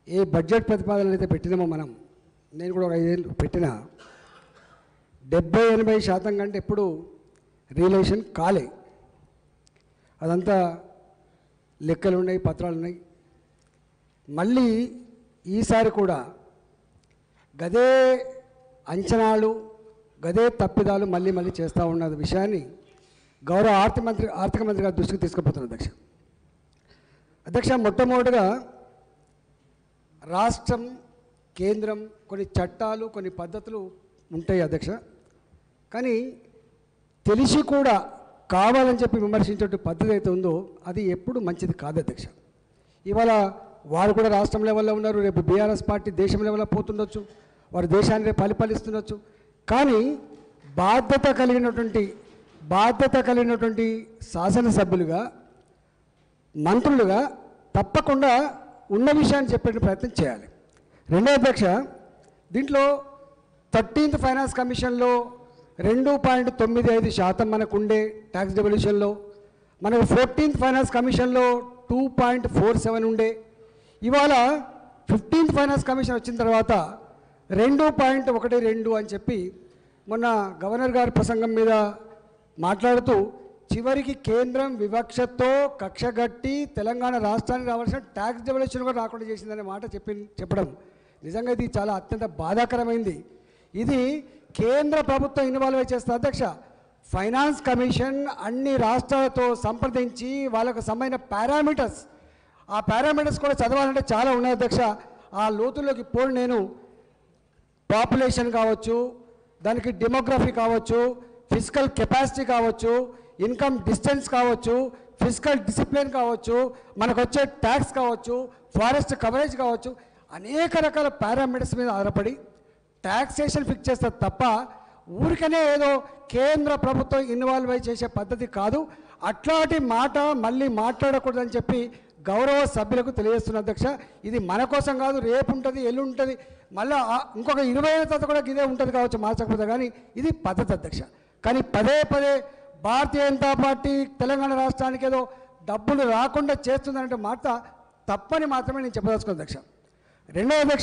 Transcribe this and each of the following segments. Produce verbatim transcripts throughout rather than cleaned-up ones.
ఏ budget ప్రతిపాదనలు అయితే పెట్టినామో మనం, నేను కూడా ఒక ఐదేళ్ళు పెట్టిన, డెబ్బై ఎనభై శాతం కంటే ఎప్పుడు రియలైజేషన్ కాలే. అదంతా లెక్కలు ఉన్నాయి, పత్రాలు ఉన్నాయి. మళ్ళీ ఈసారి కూడా గదే అంచనాలు, గదే తప్పిదాలు మళ్ళీ మళ్ళీ చేస్తూ ఉన్న విషయాన్ని గౌరవ ఆర్థిక మంత్రి ఆర్థిక మంత్రి గారి దృష్టికి తీసుకుపోతున్నారు అధ్యక్ష. అధ్యక్ష, మొట్టమొదటిగా రాష్ట్రం, కేంద్రం కొన్ని చట్టాలు, కొన్ని పద్ధతులు ఉంటాయి అధ్యక్ష. కానీ తెలిసి కూడా కావాలని చెప్పి విమర్శించే పద్ధతి అయితే ఉందో అది ఎప్పుడు మంచిది కాదు అధ్యక్ష. ఇవాళ వారు కూడా రాష్ట్రం లెవెల్లో ఉన్నారు, రేపు బీఆర్ఎస్ పార్టీ దేశం లెవెల్లో పోతుండొచ్చు, వారు దేశాన్ని రేపు పరిపాలిస్తుండొచ్చు. కానీ బాధ్యత కలిగినటువంటి బాధ్యత కలిగినటువంటి శాసనసభ్యులుగా, మంత్రులుగా తప్పకుండా ఉన్న విషయాన్ని చెప్పే ప్రయత్నం చేయాలి. రెండో అధ్యక్ష, దీంట్లో థర్టీన్త్ ఫైనాన్స్ కమిషన్లో రెండు పాయింట్ తొమ్మిది ఐదు శాతం మనకు ఉండే ట్యాక్స్ డెవల్యూషన్లో, మనకు ఫోర్టీన్త్ ఫైనాన్స్ కమిషన్లో టూ పాయింట్ ఫోర్ సెవెన్ ఉండే. ఇవాళ ఫిఫ్టీన్త్ ఫైనాన్స్ కమిషన్ వచ్చిన తర్వాత రెండు పాయింట్ ఒకటి రెండు అని చెప్పి మొన్న గవర్నర్ గారి ప్రసంగం మీద మాట్లాడుతూ చివరికి కేంద్రం వివక్షతో కక్షగట్టి తెలంగాణ రాష్ట్రానికి రావాల్సిన ట్యాక్స్ డెవల్యూషన్ కూడా రాకుండా చేసిందనే మాట చెప్పి చెప్పడం నిజంగా ఇది చాలా అత్యంత బాధాకరమైంది. ఇది కేంద్ర ప్రభుత్వం ఇన్వాల్వ్ చేస్తుంది అధ్యక్ష. ఫైనాన్స్ కమిషన్ అన్ని రాష్ట్రాలతో సంప్రదించి వాళ్ళకు సంబంధించిన పారామీటర్స్, ఆ పారామీటర్స్ కూడా చదవాలంటే చాలా ఉన్నాయి అధ్యక్ష. ఆ లోతుల్లోకి పోను నేను. పాపులేషన్ కావచ్చు, దానికి డెమోగ్రఫీ కావచ్చు, ఫిజికల్ కెపాసిటీ కావచ్చు, ఇన్కమ్ డిస్టెన్స్ కావచ్చు, ఫిజికల్ డిసిప్లిన్ కావచ్చు, మనకు వచ్చే ట్యాక్స్ కావచ్చు, ఫారెస్ట్ కవరేజ్ కావచ్చు, అనేక రకాల పారామీటర్స్ మీద ఆధారపడి ట్యాక్సేషన్ ఫిక్స్ చేస్తారు తప్ప ఊరికనే ఏదో కేంద్ర ప్రభుత్వం ఇన్వాల్వ్ అయి చేసే పద్ధతి కాదు. అట్లాంటి మాట మళ్ళీ మాట్లాడకూడదని చెప్పి గౌరవ సభ్యులకు తెలియజేస్తున్న అధ్యక్ష. ఇది మన కోసం కాదు, రేపు ఉంటుంది, ఎల్లు ఉంటుంది, మళ్ళీ ఇంకొక ఇరవై ఏళ్ళ తర్వాత కూడా ఇదే ఉంటుంది కావచ్చు, మార్చకపోతే. కానీ ఇది పద్ధతి అధ్యక్ష. కానీ పదే పదే భారతీయ జనతా పార్టీ తెలంగాణ రాష్ట్రానికి ఏదో డబ్బులు రాకుండా చేస్తుందనే మాట తప్పని మాత్రమే నేను చెప్పదలుచుకున్నాను అధ్యక్ష. రెండో అధ్యక్ష,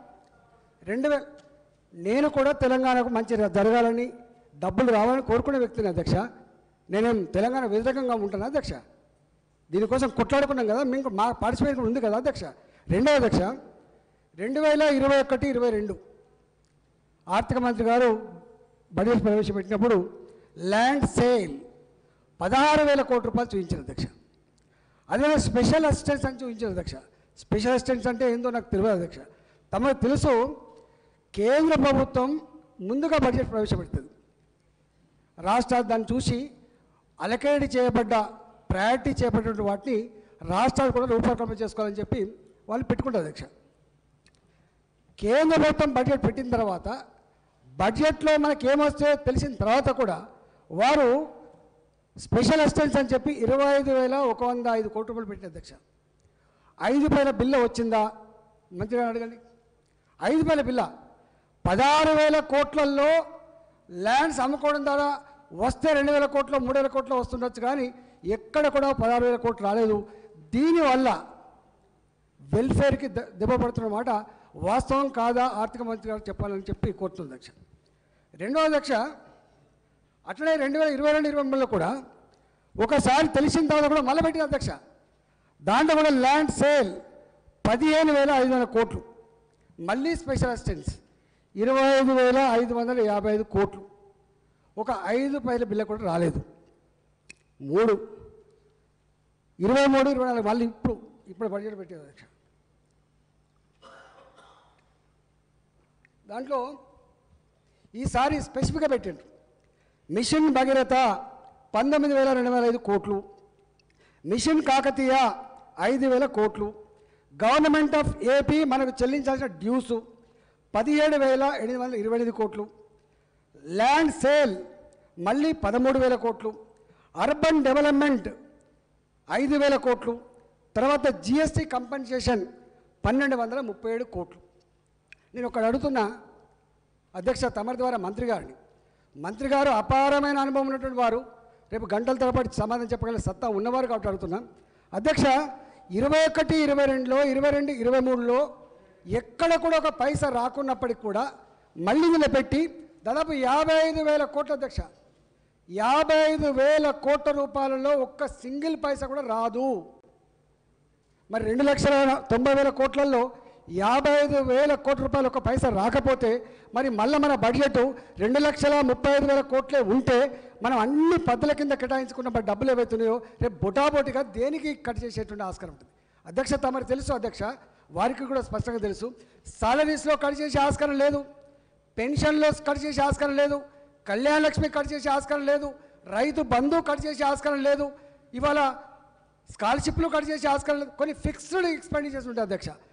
రెండు వేల నేను కూడా తెలంగాణకు మంచి జరగాలని, డబ్బులు రావాలని కోరుకునే వ్యక్తిని అధ్యక్ష. నేనేం తెలంగాణ వ్యతిరేకంగా ఉంటాను అధ్యక్ష. దీనికోసం కొట్లాడుకున్నాం కదా, మేము మా పార్టిసిపేషన్ ఉంది కదా అధ్యక్ష. రెండో అధ్యక్ష, రెండు వేల ఇరవై ఒకటి ఇరవై రెండు ఆర్థిక మంత్రి గారు బడ్జెట్ ప్రవేశపెట్టినప్పుడు ల్యాండ్ సేల్ పదహారు వేల కోట్ల రూపాయలు చూపించారు అధ్యక్ష. అదే స్పెషల్ అసిస్టెన్స్ అని చూపించారు అధ్యక్ష. స్పెషల్ అసిస్టెన్స్ అంటే ఏందో నాకు తెలియదు అధ్యక్ష. తమకు తెలుసు, కేంద్ర ప్రభుత్వం ముందుగా బడ్జెట్ ప్రవేశపెడుతుంది, రాష్ట్రాలు దాన్ని చూసి అలకేట్ చేయబడ్డ ప్రయారిటీ చేపట్టిన వాటిని రాష్ట్రాలు కూడా రూపకల్పన చేసుకోవాలని చెప్పి వాళ్ళు పెట్టుకుంటారు అధ్యక్ష. కేంద్ర ప్రభుత్వం బడ్జెట్ పెట్టిన తర్వాత బడ్జెట్లో మనకి ఏమొస్తే తెలిసిన తర్వాత కూడా వారు స్పెషల్ అసిస్టెన్స్ అని చెప్పి ఇరవై ఐదు వేల ఒక వంద ఐదు కోట్ల రూపాయలు పెట్టిన అధ్యక్ష. ఐదు పైన బిల్ల వచ్చిందా మంత్రి గారు అడగండి. ఐదు పైన బిల్ల పదహారు వేల కోట్లలో ల్యాండ్స్ అమ్ముకోవడం ద్వారా వస్తే రెండు వేల కోట్లు మూడు వేల కోట్లు వస్తుండొచ్చు, కానీ ఎక్కడ కూడా పదహారు వేల కోట్లు రాలేదు. దీనివల్ల వెల్ఫేర్కి దెబ్బ పడుతున్నమాట వాస్తవం కాదా ఆర్థిక మంత్రి గారు చెప్పాలని చెప్పి కోరుతుంది అధ్యక్ష. రెండో అధ్యక్ష, అట్లనే రెండు వేల ఇరవై రెండు ఇరవై మూడులో కూడా ఒకసారి తెలిసిన తర్వాత కూడా మళ్ళీ పెట్టిన అధ్యక్ష. దాంట్లో కూడా ల్యాండ్ సేల్ పదిహేను వేల ఐదు వందల కోట్లు, మళ్ళీ స్పెషల్ అసిస్టెన్స్ ఇరవై ఐదు వేల ఐదు వందల యాభై ఐదు కోట్లు, ఒక ఐదు పైల బిల్ల కూడా రాలేదు. మూడు ఇరవై మూడు ఇరవై నాలుగు మళ్ళీ ఇప్పుడు ఇప్పుడు బడ్జెట్ పెట్టేది అధ్యక్ష. దాంట్లో ఈసారి స్పెసిఫిక్గా పెట్టండి. మిషన్ భగీరథ పంతొమ్మిది వేల రెండు వేల ఐదు కోట్లు, మిషన్ కాకతీయ ఐదు వేల కోట్లు, గవర్నమెంట్ ఆఫ్ ఏపీ మనకు చెల్లించాల్సిన డ్యూసు పదిహేడు వేల ఎనిమిది వందల ఇరవై ఎనిమిది కోట్లు, ల్యాండ్ సేల్ మళ్ళీ పదమూడు వేల కోట్లు, అర్బన్ డెవలప్మెంట్ ఐదు వేల కోట్లు, తర్వాత జిఎస్టీ కంపెన్సేషన్ పన్నెండు వందల ముప్పై ఏడు కోట్లు. నేను ఒకటి అడుగుతున్నా అధ్యక్ష, తమరి ద్వారా మంత్రి గారిని, మంత్రి గారు అపారమైన అనుభవం ఉన్నటువంటి వారు, రేపు గంటల తరబడి సమాధానం చెప్పగల సత్తా ఉన్నవారు కాబట్టి అడుగుతున్నాం అధ్యక్ష. ఇరవై ఒకటి ఇరవై రెండులో ఇరవై రెండు ఇరవై మూడులో ఎక్కడ కూడా ఒక పైసా రాకున్నప్పటికి కూడా మళ్ళీ నిలబెట్టి దాదాపు యాభై ఐదు వేల కోట్ల అధ్యక్ష యాభై ఐదు వేల కోట్ల రూపాయలలో ఒక్క సింగిల్ పైసా కూడా రాదు. మరి రెండు లక్షల తొంభై వేల కోట్లలో యాభై ఐదు వేల కోట్ల రూపాయలు ఒక పైసా రాకపోతే మరి మళ్ళీ మన బడ్జెట్ రెండు లక్షల ముప్పై ఐదు వేల కోట్లే ఉంటే మనం అన్ని పద్ధతుల కింద కేటాయించుకున్న డబ్బులు ఏవైతున్నాయో రేపు బొటాబొటిగా దేనికి కట్ చేసేటువంటి ఆస్కారం ఉంటుంది. అధ్యక్ష తమరు తెలుసు అధ్యక్ష, వారికి కూడా స్పష్టంగా తెలుసు, సాలరీస్లో కట్ చేసే ఆస్కారం లేదు, పెన్షన్లో కట్ చేసే ఆస్కారం లేదు, కళ్యాణ లక్ష్మి కట్ చేసే ఆస్కారం లేదు, రైతు బంధు కట్ చేసే ఆస్కారం లేదు, ఇవాళ స్కాలర్షిప్లు కట్ చేసే ఆస్కారం లేదు. కొన్ని ఫిక్స్డ్ ఎక్స్పెండిచర్స్ ఉంటాయి అధ్యక్ష.